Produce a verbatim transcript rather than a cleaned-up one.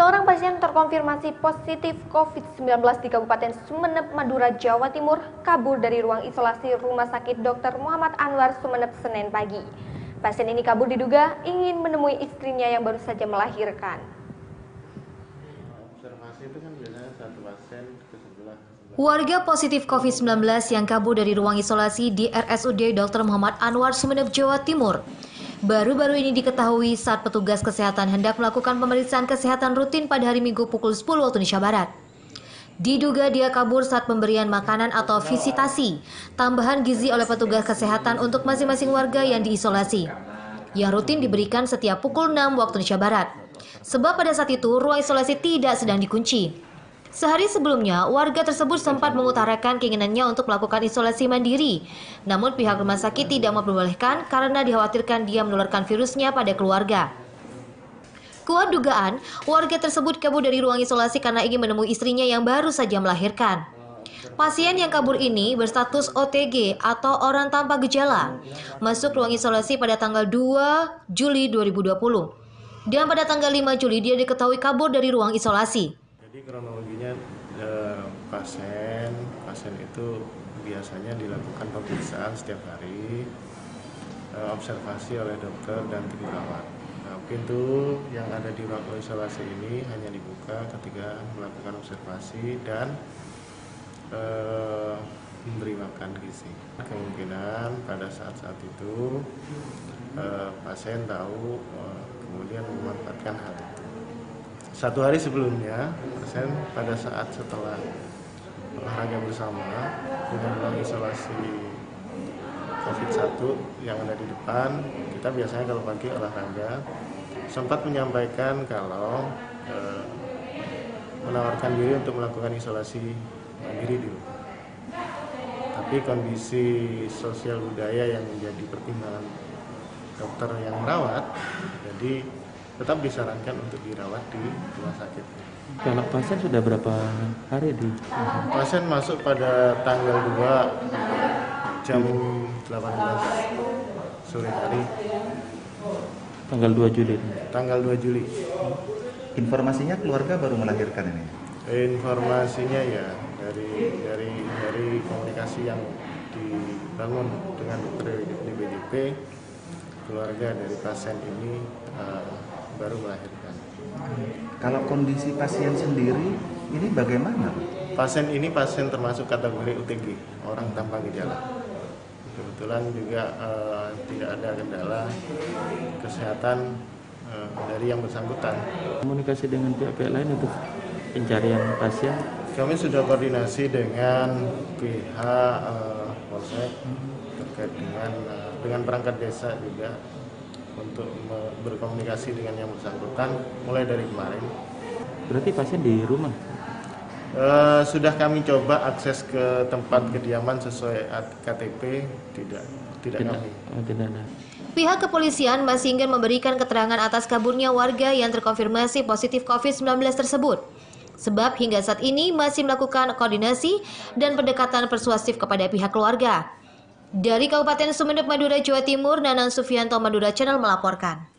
Seorang pasien terkonfirmasi positif covid sembilan belas di Kabupaten Sumeneb, Madura, Jawa Timur kabur dari ruang isolasi Rumah Sakit Dokter Muhammad Anwar Sumeneb Senin pagi. Pasien ini kabur diduga ingin menemui istrinya yang baru saja melahirkan. Observasi itu kan biasanya satu pasien ke sebelah. Warga positif covid sembilan belas yang kabur dari ruang isolasi di R S U D Dokter Muhammad Anwar Sumeneb, Jawa Timur baru-baru ini diketahui saat petugas kesehatan hendak melakukan pemeriksaan kesehatan rutin pada hari Minggu pukul sepuluh waktu Indonesia Barat. Diduga dia kabur saat pemberian makanan atau visitasi tambahan gizi oleh petugas kesehatan untuk masing-masing warga yang diisolasi, yang rutin diberikan setiap pukul enam waktu Indonesia Barat. Sebab pada saat itu ruang isolasi tidak sedang dikunci. Sehari sebelumnya, warga tersebut sempat mengutarakan keinginannya untuk melakukan isolasi mandiri. Namun pihak rumah sakit tidak memperbolehkan karena dikhawatirkan dia menularkan virusnya pada keluarga. Kuat dugaan, warga tersebut kabur dari ruang isolasi karena ingin menemui istrinya yang baru saja melahirkan. Pasien yang kabur ini berstatus O T G atau orang tanpa gejala, masuk ruang isolasi pada tanggal dua Juli dua ribu dua puluh. Dan pada tanggal lima Juli dia diketahui kabur dari ruang isolasi. Jadi kronologinya eh, pasien pasien itu biasanya dilakukan pemeriksaan setiap hari, eh, observasi oleh dokter dan tim perawat. Nah, pintu yang ada di ruang isolasi ini hanya dibuka ketika melakukan observasi dan eh, memberi makan gizi. Kemungkinan pada saat-saat itu eh, pasien tahu eh, kemudian memanfaatkan hal itu. Satu hari sebelumnya, pasien pada saat setelah olahraga bersama dengan ruang isolasi covid satu yang ada di depan, kita biasanya kalau pagi olahraga sempat menyampaikan kalau eh, menawarkan diri untuk melakukan isolasi mandiri dulu. Tapi kondisi sosial budaya yang menjadi pertimbangan dokter yang merawat, jadi tetap disarankan untuk dirawat di rumah sakit. Kalau pasien sudah berapa hari di? Pasien masuk pada tanggal dua jam delapan belas sore hari. Tanggal dua Juli. Tanggal dua Juli. Informasinya keluarga baru melahirkan ini. Informasinya ya dari dari dari komunikasi yang dibangun dengan dokter di B J P, keluarga dari pasien ini uh, baru melahirkan. Kalau kondisi pasien sendiri ini bagaimana? Pasien ini pasien termasuk kategori O T G, orang tanpa gejala. Kebetulan juga uh, tidak ada kendala kesehatan uh, dari yang bersangkutan. Komunikasi dengan pihak-pihak lain untuk pencarian pasien. Kami sudah koordinasi dengan pihak uh, Polsek terkait dengan uh, dengan perangkat desa juga untuk berkomunikasi dengan yang bersangkutan mulai dari kemarin. Berarti pasien di rumah? Uh, sudah kami coba akses ke tempat kediaman sesuai K T P, tidak tidak, tidak kami. Oh, tidak ada. Pihak kepolisian masih ingin memberikan keterangan atas kaburnya warga yang terkonfirmasi positif covid sembilan belas tersebut. Sebab hingga saat ini masih melakukan koordinasi dan pendekatan persuasif kepada pihak keluarga. Dari Kabupaten Sumeneb, Madura, Jawa Timur, Nanang Sufianto, Madura Channel melaporkan.